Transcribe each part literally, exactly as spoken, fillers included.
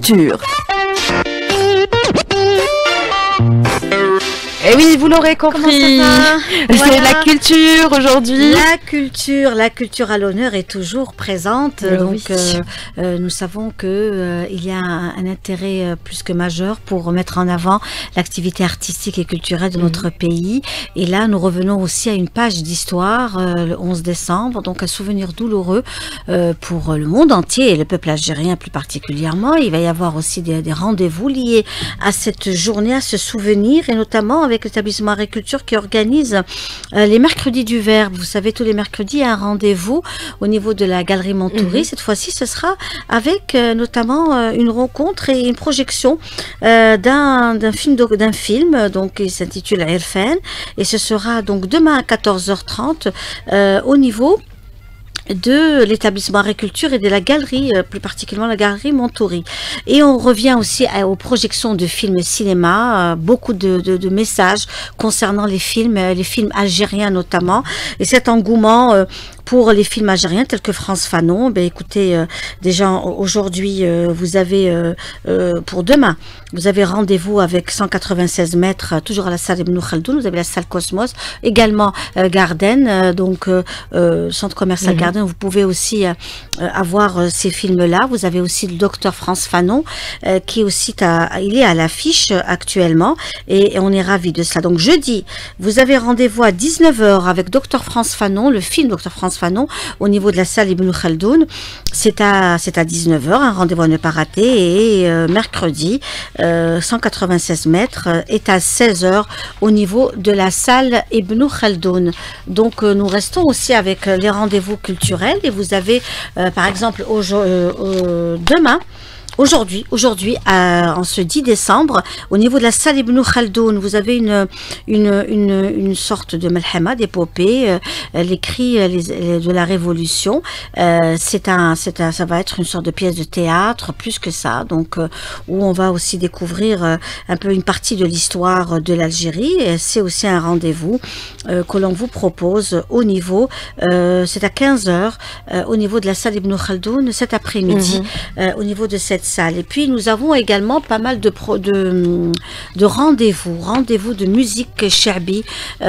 culture. Et oui, vous l'aurez compris, c'est voilà. La culture aujourd'hui. La culture, la culture à l'honneur est toujours présente. Oui. Donc, euh, euh, nous savons que euh, il y a un, un intérêt euh, plus que majeur pour mettre en avant l'activité artistique et culturelle de mmh. notre pays. Et là, nous revenons aussi à une page d'histoire, euh, le onze décembre, donc un souvenir douloureux euh, pour le monde entier et le peuple algérien plus particulièrement. Il va y avoir aussi des, des rendez-vous liés à cette journée, à ce souvenir, et notamment avec l'établissement Agriculture qui organise euh, les mercredis du Verbe. Vous savez, tous les mercredis, il y a un rendez-vous au niveau de la galerie Montouri. Mmh. Cette fois-ci, ce sera avec euh, notamment euh, une rencontre et une projection euh, d'un d'un film, d'un film, donc il s'intitule Irfan, et ce sera donc demain à quatorze heures trente euh, au niveau de l'établissement Agriculture et de la galerie, euh, plus particulièrement la galerie Montouri. Et on revient aussi à, aux projections de films cinéma, euh, beaucoup de, de, de messages concernant les films, euh, les films algériens notamment, et cet engouement euh, pour les films algériens tels que France Fanon. Ben écoutez, euh, déjà aujourd'hui, euh, vous avez euh, euh, pour demain, vous avez rendez-vous avec cent quatre-vingt-seize mètres, euh, toujours à la salle Ibn Khaldoun. Vous avez la salle Cosmos, également euh, Garden, euh, donc euh, euh, centre commercial mmh. Garden. Vous pouvez aussi euh, avoir euh, ces films-là. Vous avez aussi le docteur France Fanon, euh, qui est aussi à, il est à l'affiche euh, actuellement, et, et on est ravis de cela. Donc jeudi, vous avez rendez-vous à dix-neuf heures avec docteur France Fanon, le film docteur France Fanon, au niveau de la salle Ibn Khaldoun. C'est à, c'est à dix-neuf heures, un rendez-vous à ne pas rater. Et euh, mercredi, euh, cent quatre-vingt-seize mètres, euh, est à seize heures au niveau de la salle Ibn Khaldoun. Donc euh, nous restons aussi avec euh, les rendez-vous culturels. Et vous avez, euh, par exemple, au, euh, euh, demain, Aujourd'hui, aujourd'hui, euh, en ce dix décembre, au niveau de la salle Ibn Khaldoun, vous avez une, une, une, une sorte de malhama, d'épopée, euh, les cris les, les, de la Révolution. Euh, c'est un, c'est un, ça va être une sorte de pièce de théâtre, plus que ça, donc euh, où on va aussi découvrir euh, un peu une partie de l'histoire de l'Algérie. C'est aussi un rendez-vous euh, que l'on vous propose au niveau, euh, c'est à quinze heures, euh, au niveau de la salle Ibn Khaldoun cet après-midi, mmh. euh, au niveau de cette salle. Et puis nous avons également pas mal de, pro, de, de rendez-vous, rendez-vous de musique shabi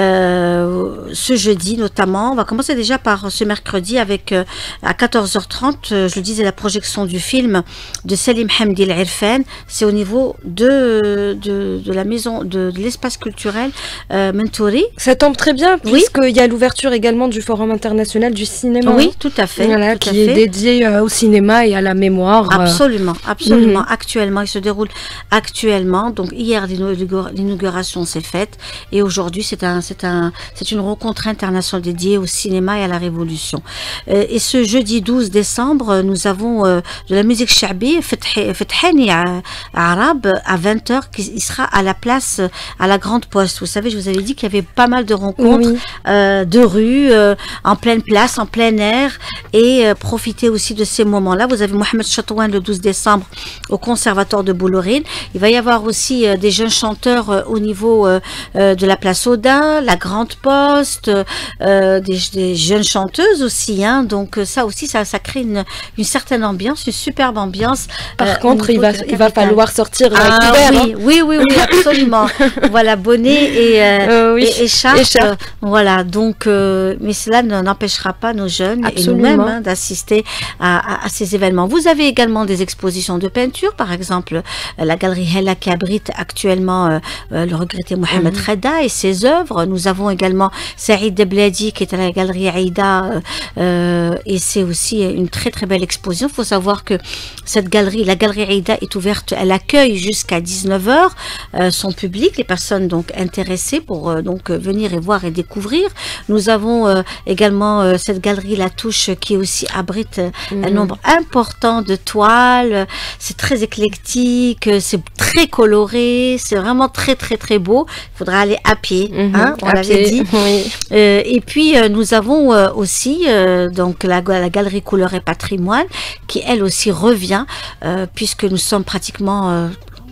euh, ce jeudi notamment. On va commencer déjà par ce mercredi avec euh, à quatorze heures trente, euh, je le disais, la projection du film de Salim Hamdi El Irfan. C'est au niveau de, de, de la maison, de, de l'espace culturel euh, Montouri. Ça tombe très bien, puisqu'il oui. y a l'ouverture également du Forum international du cinéma. Oui, tout à fait. Voilà, tout qui à est fait. dédié euh, au cinéma et à la mémoire. Absolument. Absolument, mmh. actuellement, il se déroule actuellement. Donc hier, l'inauguration s'est faite et aujourd'hui, c'est un, c'est un, c'est une rencontre internationale dédiée au cinéma et à la Révolution. Euh, et ce jeudi douze décembre, nous avons euh, de la musique shabi, Fethani Arabe, à vingt heures, qui sera à la place, à la Grande Poste. Vous savez, je vous avais dit qu'il y avait pas mal de rencontres oui. euh, de rue, euh, en pleine place, en plein air, et euh, profiter aussi de ces moments-là. Vous avez Mohamed Chatouane le douze décembre au Conservatoire de Boulorine. Il va y avoir aussi euh, des jeunes chanteurs euh, au niveau euh, euh, de la place Odin, la Grande Poste, euh, des, des jeunes chanteuses aussi. Hein, donc ça aussi, ça, ça crée une, une certaine ambiance, une superbe ambiance. Par euh, contre, il va, il va falloir sortir ah, couvert, oui, hein. oui, oui, oui, absolument. Voilà, bonnet et, euh, euh, oui. et écharpe. écharpe. Voilà, donc, euh, mais cela n'empêchera pas nos jeunes Absolument. et nous-mêmes hein, d'assister à, à, à ces événements. Vous avez également des expositions de peinture, par exemple la galerie Hella qui abrite actuellement euh, euh, le regretté Mohamed mmh. Reda et ses œuvres. Nous avons également Saïd Debladi qui est à la galerie Aïda euh, euh, et c'est aussi une très très belle exposition. Il faut savoir que cette galerie, la galerie Aïda est ouverte, elle accueille jusqu'à dix-neuf heures euh, son public, les personnes donc intéressées pour euh, donc venir et voir et découvrir. Nous avons euh, également euh, cette galerie La Touche qui aussi abrite mmh. un nombre important de toiles. C'est très éclectique, c'est très coloré, c'est vraiment très très très beau. Il faudra aller à pied, mmh, hein, on l'avait dit. Oui. Euh, et puis euh, nous avons euh, aussi euh, donc la, la galerie Couleur et Patrimoine qui elle aussi revient euh, puisque nous sommes pratiquement euh,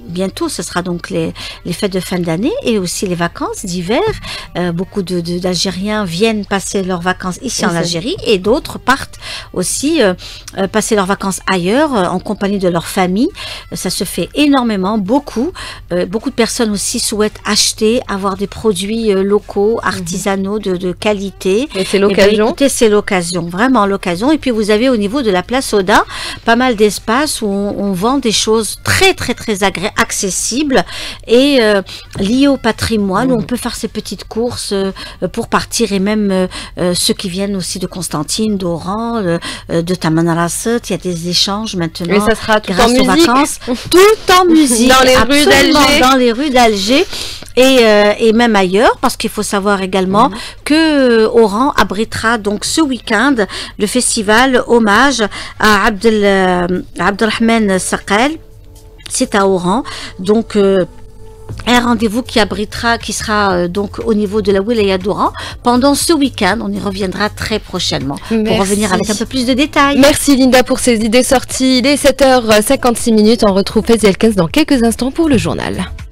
bientôt, ce sera donc les, les fêtes de fin d'année et aussi les vacances d'hiver. Euh, beaucoup de, de, d'Algériens viennent passer leurs vacances ici en Algérie et d'autres partent aussi euh, euh, passer leurs vacances ailleurs euh, en compagnie de leur famille. Ça se fait énormément, beaucoup. Euh, beaucoup de personnes aussi souhaitent acheter, avoir des produits euh, locaux, artisanaux, de, de qualité. Et c'est l'occasion. Écoutez, c'est l'occasion, vraiment l'occasion. Et puis vous avez au niveau de la place Oda pas mal d'espace où on, on vend des choses très très très agréables, accessibles et euh, liées au patrimoine. Mmh. Où on peut faire ses petites courses euh, pour partir et même euh, euh, ceux qui viennent aussi de Constantine, d'Oran, euh, de Tamanrasset. Il y a des échanges maintenant. Et ça sera tout grâce en aux musique. Vacances, tout en musique. Dans les rues d'Alger. Dans les rues d'Alger. Et, euh, et même ailleurs, parce qu'il faut savoir également mmh. que euh, Oran abritera donc ce week-end le festival hommage à Abdel, euh, Abdelrahman Saqal. C'est à Oran, donc euh, un rendez-vous qui abritera, qui sera euh, donc au niveau de la wilaya d'Oran pendant ce week-end. On y reviendra très prochainement. Merci. Pour revenir avec un peu plus de détails. Merci Linda pour ces idées sorties. Il est sept heures cinquante-six minutes. On retrouve Faisy El Kens dans quelques instants pour le journal.